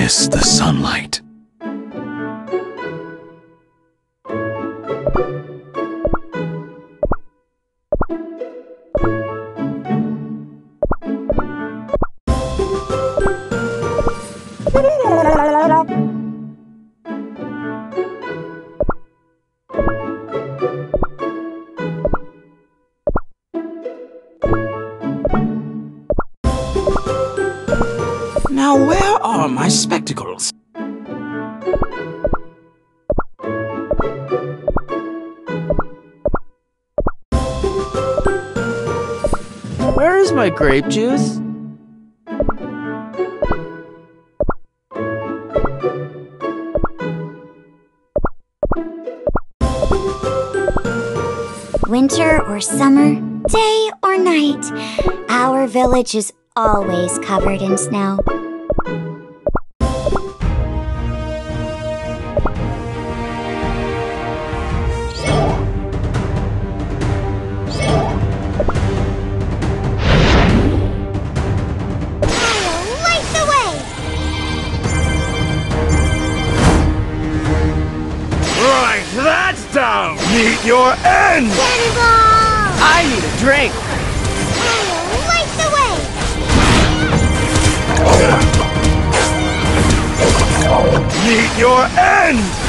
miss the sunlight. Now where are my spectacles? Where is my grape juice? Winter or summer, day or night, our village is always covered in snow. That's down! Meet your end! Cannonball! I need a drink! Light the way! Meet your end!